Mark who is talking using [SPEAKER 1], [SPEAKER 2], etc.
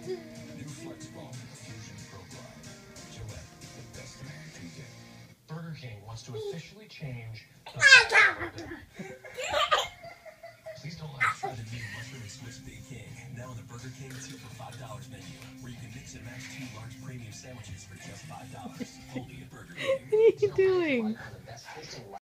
[SPEAKER 1] New Flex Ball Fusion Pro Glide. Gillette, the best man can get. Burger King wants to officially change the Please don't let us try the new Mushroom and Swiss Big King. Now on the Burger King 2 for $5 menu, where you can mix and match 2 large premium sandwiches for just $5. Only at Burger King.
[SPEAKER 2] What are you doing?